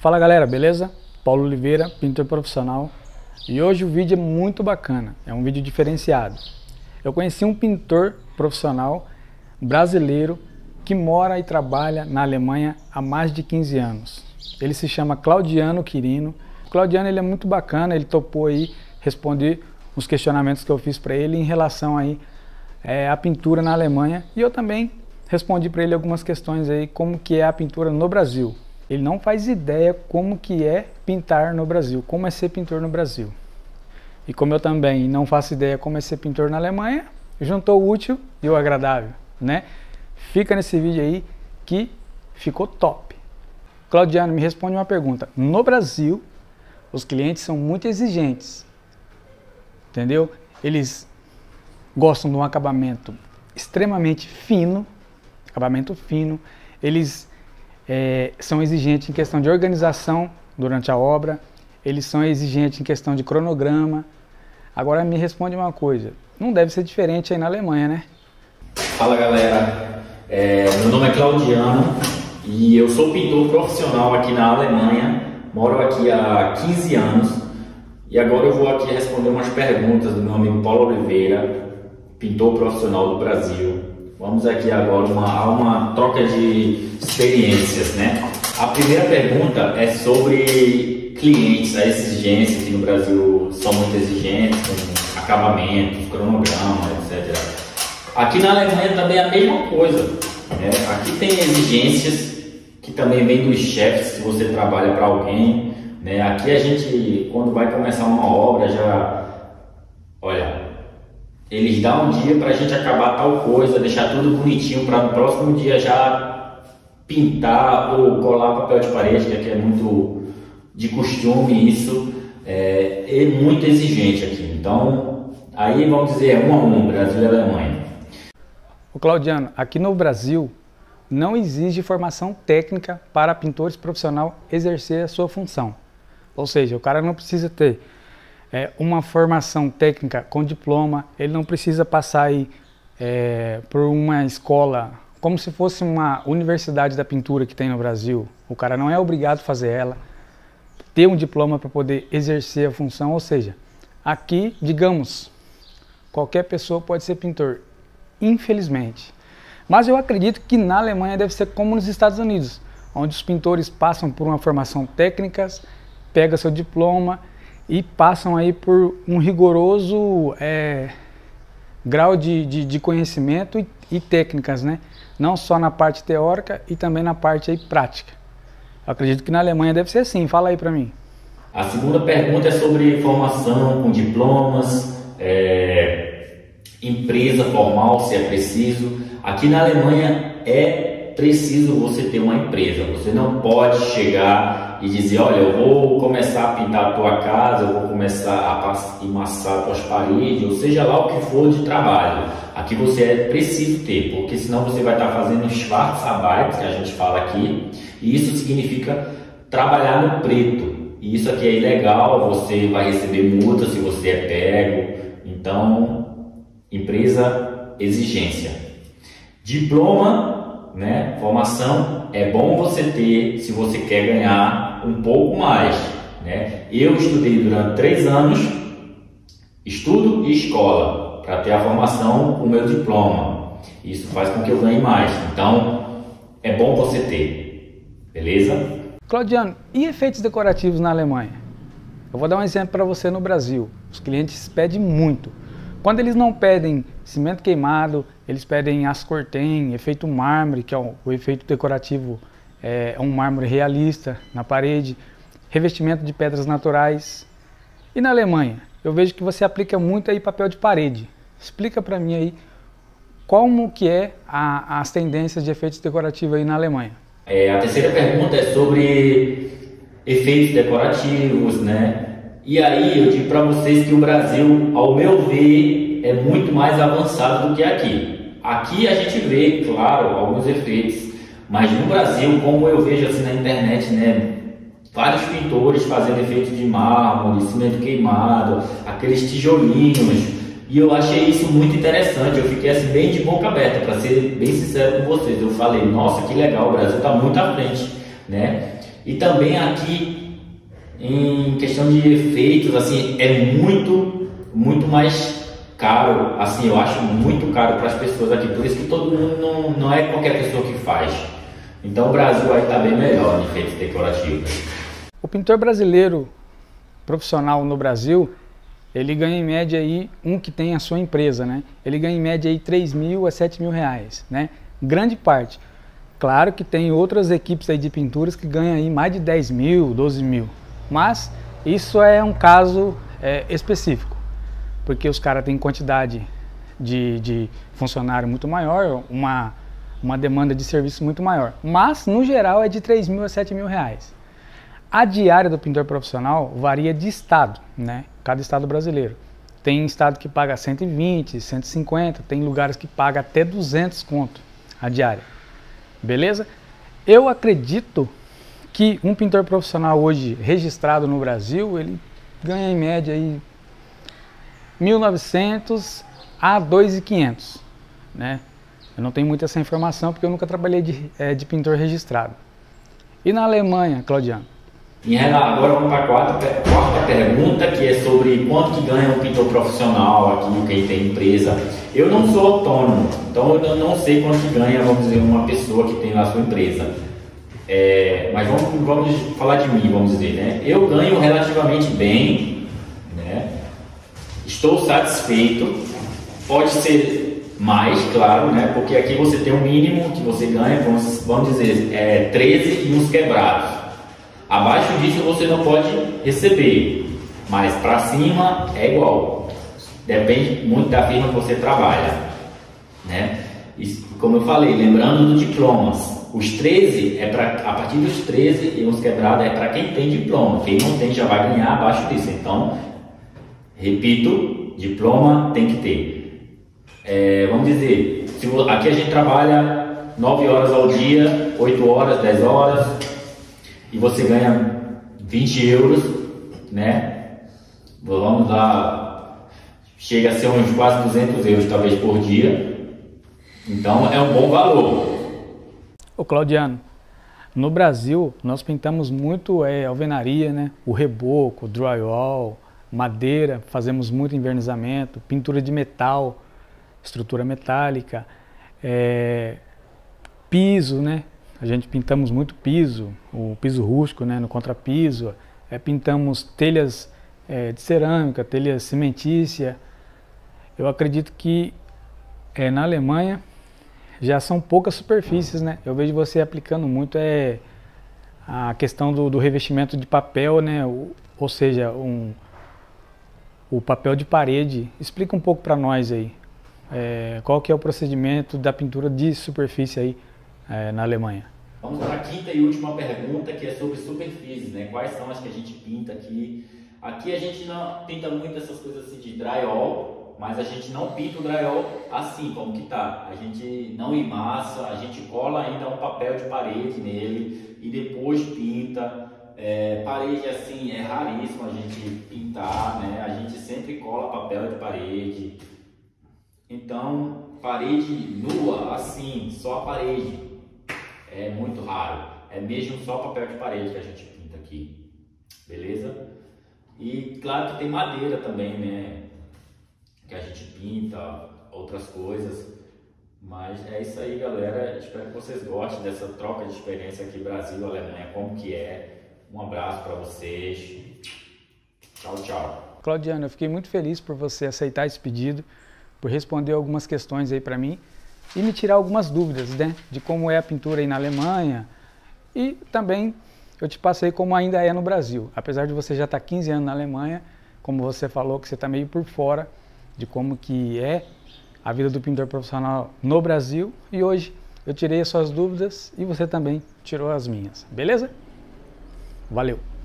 Fala galera, beleza? Paulo Oliveira, pintor profissional, e hoje o vídeo é muito bacana, é um vídeo diferenciado. Eu conheci um pintor profissional brasileiro que mora e trabalha na Alemanha há mais de 15 anos. Ele se chama Claudiano Quirino. Claudiano, ele é muito bacana, ele topou aí responder os questionamentos que eu fiz para ele em relação aí à pintura na Alemanha, e eu também respondi para ele algumas questões aí como que é a pintura no Brasil. Ele não faz ideia como que é pintar no Brasil, como é ser pintor no Brasil. E como eu também não faço ideia como é ser pintor na Alemanha, juntou o útil e o agradável, né? Fica nesse vídeo aí que ficou top. Claudiano, me responde uma pergunta. No Brasil, os clientes são muito exigentes, entendeu? Eles gostam de um acabamento extremamente fino, eles são exigentes em questão de organização durante a obra, eles são exigentes em questão de cronograma. Agora me responde uma coisa, não deve ser diferente aí na Alemanha, né? Fala galera, meu nome é Claudiano e eu sou pintor profissional aqui na Alemanha, moro aqui há 15 anos e agora eu vou aqui responder umas perguntas do meu amigo Paulo Oliveira, pintor profissional do Brasil. Vamos aqui agora a uma troca de experiências, né? A primeira pergunta é sobre clientes, a exigência, que no Brasil são muito exigentes, com acabamentos, cronograma, etc. Aqui na Alemanha também é a mesma coisa, né? Aqui tem exigências que também vêm dos chefes, se você trabalha para alguém, né? Aqui a gente, quando vai começar uma obra, eles dão um dia para a gente acabar tal coisa, deixar tudo bonitinho para no próximo dia já pintar ou colar papel de parede, que aqui é muito de costume isso, é muito exigente aqui. Então, aí vamos dizer, um a um, Brasil e Alemanha. O Claudiano, aqui no Brasil não exige formação técnica para pintores profissionais exercer a sua função. Ou seja, o cara não precisa ter uma formação técnica com diploma, ele não precisa passar aí por uma escola, como se fosse uma universidade da pintura que tem no Brasil. O cara não é obrigado a fazer ela, ter um diploma para poder exercer a função. Ou seja, aqui, digamos, qualquer pessoa pode ser pintor, infelizmente. Mas eu acredito que na Alemanha deve ser como nos Estados Unidos, onde os pintores passam por uma formação técnica, pegam seu diploma e passam aí por um rigoroso grau de conhecimento e técnicas, né? Não só na parte teórica e também na parte aí prática. Eu acredito que na Alemanha deve ser assim. Fala aí para mim. A segunda pergunta é sobre formação com diplomas, empresa formal, se é preciso. Aqui na Alemanha é preciso você ter uma empresa. Você não pode chegar e dizer, olha, eu vou começar a pintar a tua casa, eu vou começar a emassar as tuas paredes, ou seja lá o que for de trabalho. Aqui você é preciso ter, porque senão você vai estar fazendo Schwarzarbeit, que a gente fala aqui, e isso significa trabalhar no preto. E isso aqui é ilegal, você vai receber multa se você é pego. Então, empresa, exigência. Diploma, né? Formação é bom você ter se você quer ganhar um pouco mais, né? Eu estudei durante 3 anos, estudo e escola, para ter a formação com o meu diploma. Isso faz com que eu ganhe mais. Então, é bom você ter, beleza? Claudiano, e efeitos decorativos na Alemanha? Eu vou dar um exemplo para você no Brasil. Os clientes pedem muito. Quando eles não pedem cimento queimado, eles pedem ascortem, efeito mármore, que é o efeito decorativo, é um mármore realista na parede, revestimento de pedras naturais. E na Alemanha, eu vejo que você aplica muito aí papel de parede. Explica para mim aí como que é as tendências de efeitos decorativos aí na Alemanha. A terceira pergunta é sobre efeitos decorativos, né? E aí eu digo para vocês que o Brasil, ao meu ver, é muito mais avançado do que aqui. Aqui a gente vê, claro, alguns efeitos, mas no Brasil, como eu vejo assim na internet, né, vários pintores fazendo efeitos de mármore, cimento queimado, aqueles tijolinhos, e eu achei isso muito interessante. Eu fiquei assim bem de boca aberta, para ser bem sincero com vocês. Eu falei, nossa, que legal, o Brasil está muito à frente, né? E também aqui, em questão de efeitos, assim, é muito mais caro, assim, eu acho muito caro para as pessoas aqui, por isso que todo mundo não é qualquer pessoa que faz. Então o Brasil aí está bem melhor em efeitos decorativos. O pintor brasileiro profissional no Brasil, ele ganha em média aí, um que tem a sua empresa, né? Ele ganha em média aí 3 mil a 7 mil reais, né? Grande parte. Claro que tem outras equipes aí de pinturas que ganham aí mais de 10 mil, 12 mil. Mas isso é um caso específico, porque os caras têm quantidade de funcionário muito maior, uma demanda de serviço muito maior. Mas, no geral, é de 3 mil a 7 mil reais. A diária do pintor profissional varia de estado, né? Cada estado brasileiro. Tem estado que paga 120, 150, tem lugares que paga até 200 conto a diária. Beleza? Eu acredito que um pintor profissional hoje registrado no Brasil, ele ganha em média aí 1.900 a 2.500, né? Eu não tenho muito essa informação porque eu nunca trabalhei de pintor registrado. E na Alemanha, Claudiano? Agora vamos para a quarta pergunta, que é sobre quanto que ganha um pintor profissional aqui, quem tem empresa. Eu não sou autônomo, então eu não sei quanto que ganha, vamos dizer, uma pessoa que tem lá a sua empresa. Mas vamos falar de mim, vamos dizer, né? Eu ganho relativamente bem, né? Estou satisfeito, pode ser mais, claro, né? Porque aqui você tem um mínimo que você ganha, vamos dizer, 13 e uns quebrados. Abaixo disso você não pode receber, mas para cima é igual. Depende muito da firma que você trabalha, né? E como eu falei, lembrando dos diplomas, os 13 a partir dos 13 e uns quebrados é para quem tem diploma. Quem não tem já vai ganhar abaixo disso. Então, repito, diploma tem que ter. Vamos dizer, aqui a gente trabalha 9 horas ao dia, 8 horas, 10 horas. E você ganha 20 euros, né? Vamos lá, chega a ser uns quase 200 euros talvez por dia. Então é um bom valor. Ô Claudiano, no Brasil nós pintamos muito alvenaria, né? O reboco, drywall, madeira, fazemos muito envernizamento, pintura de metal, estrutura metálica, piso, né? A gente pintamos muito piso, o piso rústico, né, no contrapiso, pintamos telhas de cerâmica, telhas cimentícia. Eu acredito que na Alemanha já são poucas superfícies, né? Eu vejo você aplicando muito a questão do revestimento de papel, né? Ou seja, o papel de parede. Explica um pouco para nós aí, qual que é o procedimento da pintura de superfície aí na Alemanha. Vamos para a quinta e última pergunta, que é sobre superfícies, né? Quais são as que a gente pinta aqui? Aqui a gente não pinta muito essas coisas assim de drywall, mas a gente não pinta o drywall assim como que tá. A gente não emassa, a gente cola ainda um papel de parede nele e depois pinta. Parede assim é raríssimo a gente pintar, né? A gente sempre cola papel de parede. Então, parede nua, assim, só a parede, é muito raro. É mesmo só papel de parede que a gente pinta aqui, beleza? E claro que tem madeira também, né? Que a gente pinta, outras coisas. Mas é isso aí, galera. Espero que vocês gostem dessa troca de experiência aqui Brasil, Alemanha, como que é. Um abraço para vocês. Tchau, tchau. Claudiano, eu fiquei muito feliz por você aceitar esse pedido, por responder algumas questões aí para mim e me tirar algumas dúvidas, né, de como é a pintura aí na Alemanha, e também eu te passei como ainda é no Brasil. Apesar de você já estar 15 anos na Alemanha, como você falou que você está meio por fora de como que é a vida do pintor profissional no Brasil, e hoje eu tirei as suas dúvidas e você também tirou as minhas, beleza? Valeu!